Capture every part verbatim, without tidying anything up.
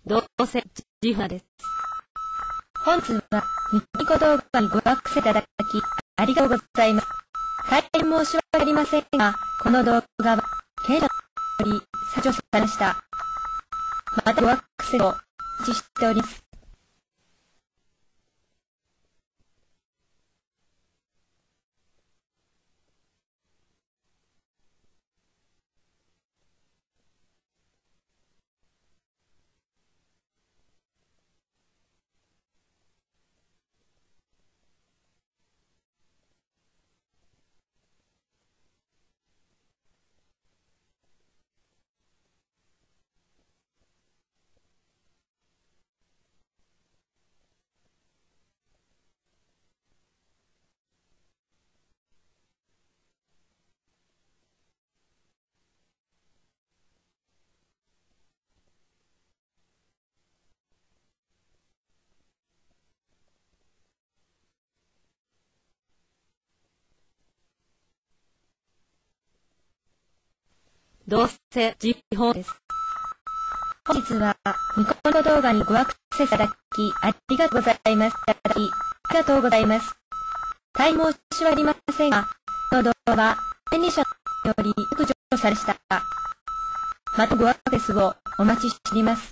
どうせジファです。 本日はニコニコ動画にごアクセスいただきありがとうございます。大変申し訳ありませんが、この動画は経営者により削除されました。またごアクセスをお待ちしております。 どうせジファです。 本日はニコニコ動画にごアクセスいただきありがとうございます。ありがとうございます。大変申し訳ありませんが、この動画は権利者により削除されました。またごアクセスをお待ちしております。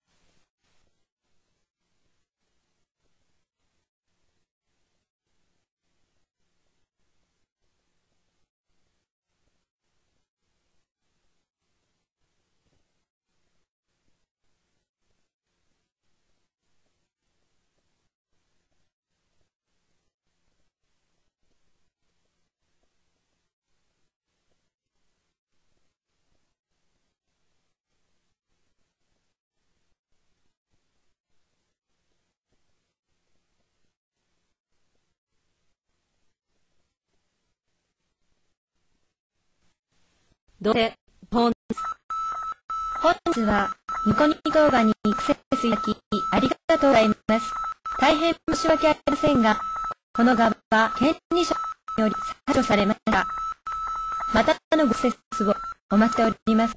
どうせポンです。 本日はニコニコ動画にアクセスいただきありがとうございます。大変申し訳ありませんが、この動画は権利者により削除されました。またのごアクセスをお待ちしております。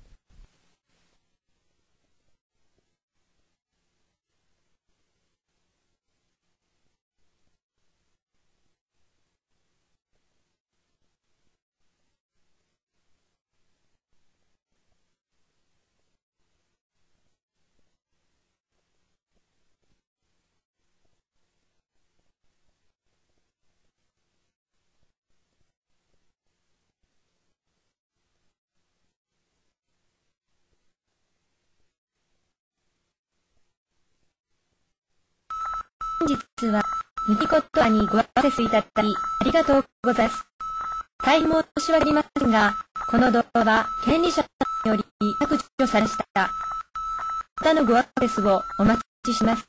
本日はニコニコ動画にごアクセスいただきありがとうございます。大変申し訳ありませんが、この動画は権利者により削除されました。またのごアクセスをお待ちします。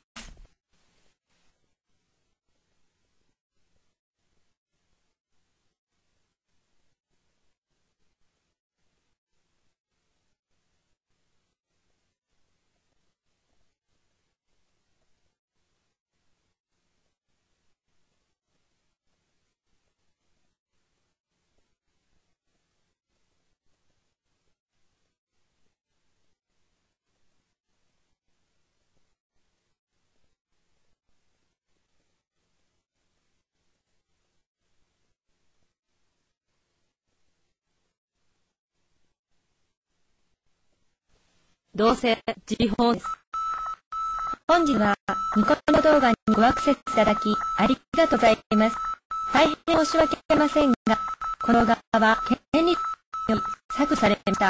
どうせジファです。 本日はニコニコ動画にごアクセスいただきありがとうございます。大変申し訳ありませんが、この動画は権利者により削除されました。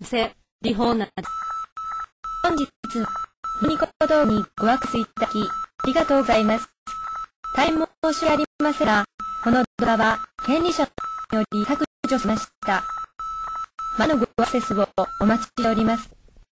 せ、リホーナです。 本日は、ニコ動にごアクセスいただき、ありがとうございます。大変申し訳ありませんが、この動画は、権利者により削除しました。まのごアクセスをお待ちしております。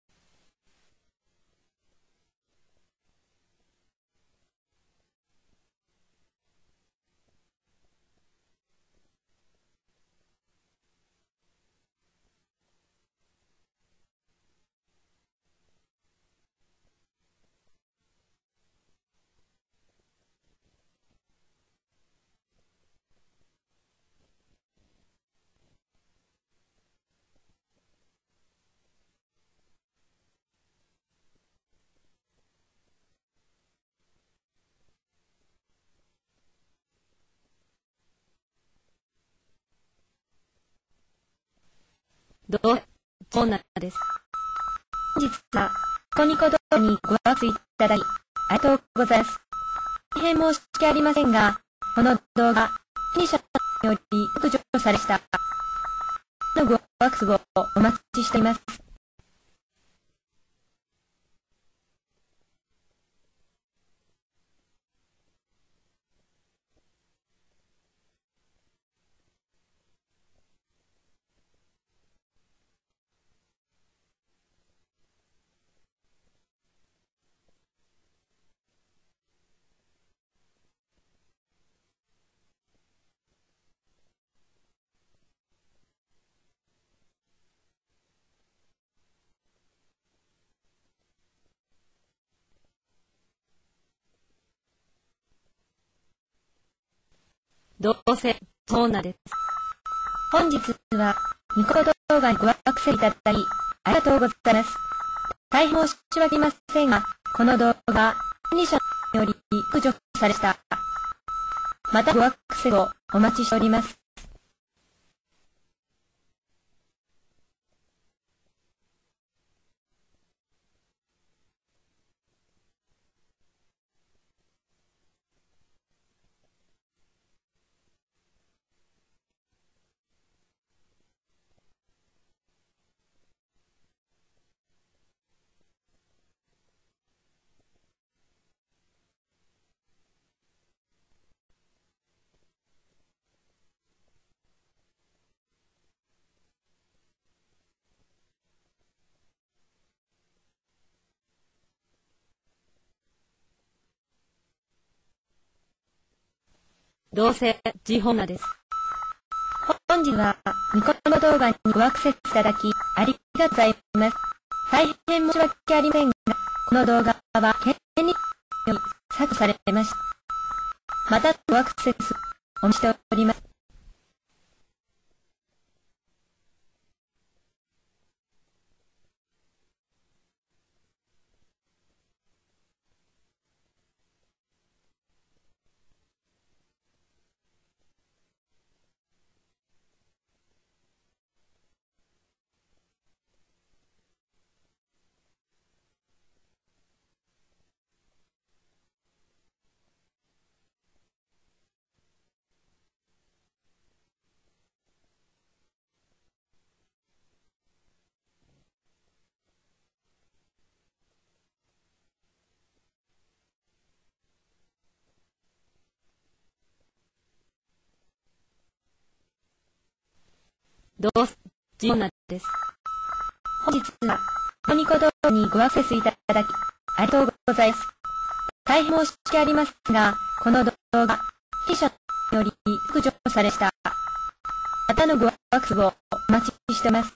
どうせ、そうなんです。 本日は、コニコ動画にごアクセスいただき、ありがとうございます。大変申し訳ありませんが、この動画、権利者により削除されました。のごアクセスをお待ちしています。 どうせ、そうなんです。 本日は、ニコ動画にごアクセスいただき、ありがとうございます。大変申し訳ありませんが、この動画、権利者により削除されました。またごアクセスをお待ちしております。 どうせ、ジホーナです。 本日は、ニコ動動画にごアクセスいただき、ありがとうございます。大変申し訳ありませんが、この動画は、権利により削除されました。またごアクセスお待ちしております。 どうせ、ジホーナです。 本日は、コニコ動画にごアクセスいただき、ありがとうございます。大変申し訳ありませんが、この動画、権利者により削除されました。またのごアクセスをお待ちしています。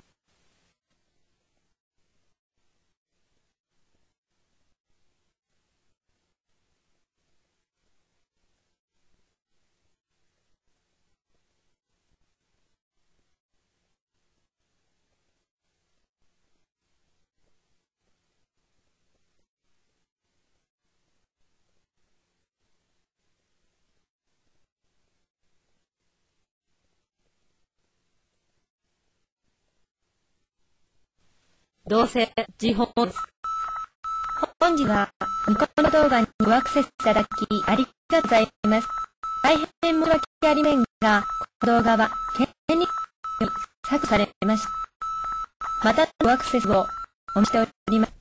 どうせ、ジホーナです。 本日は、ニコ動動画にごアクセスいただき、ありがとうございます。大変申し訳ありませんが、この動画は、権利により削除されました。 またのアクセスをお待ちしております。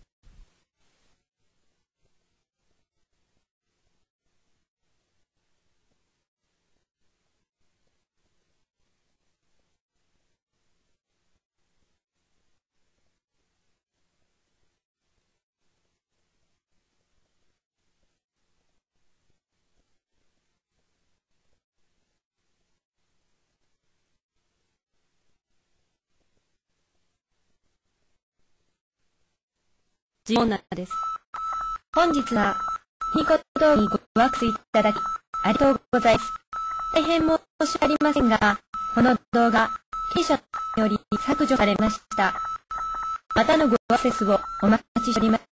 ジオナです。 本日は、ニコ動にごアクセスいただき、ありがとうございます。大変申し訳ありませんが、この動画、弊社により削除されました。またのごアクセスをお待ちしております。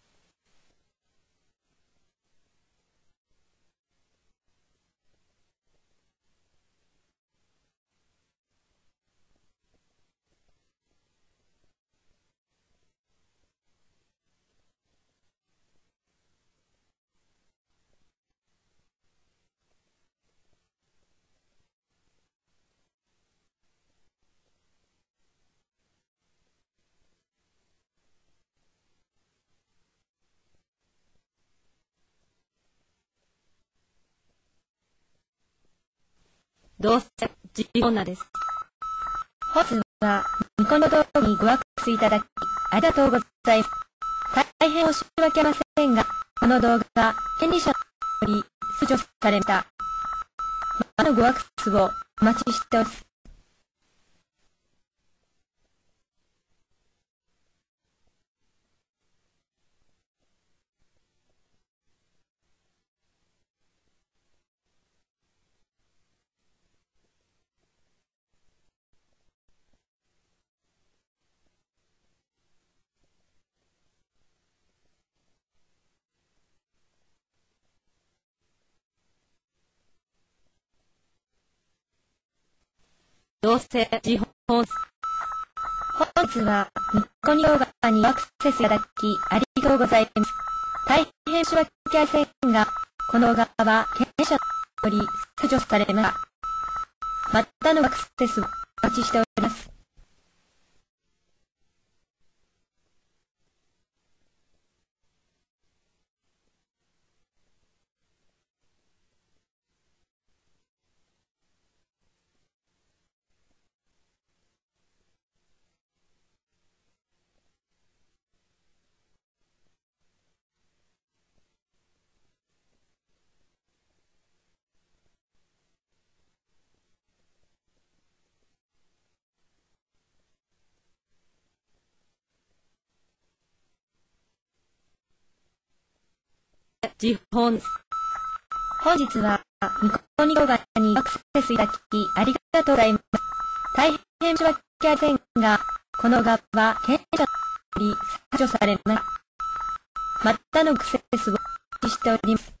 どうせジオナです。 本日は、ニコ動画にごアクセスいただき、ありがとうございます。大変申し訳ありませんが、この動画は、権利者により削除されました。またのごアクセスをお待ちしております。 どうせジオンです。 本日は、ニコニ動画にアクセスいただき、ありがとうございます。大変申し訳ありませんが、この動画は、権利者により削除されました。またのアクセスをお待ちしております。 ジオンです。 本日は、ニコニ動画にアクセスいただき、ありがとうございます。大変申し訳ありませんが、この動画は、権利者により削除されました。またのアクセスをお待ちしております。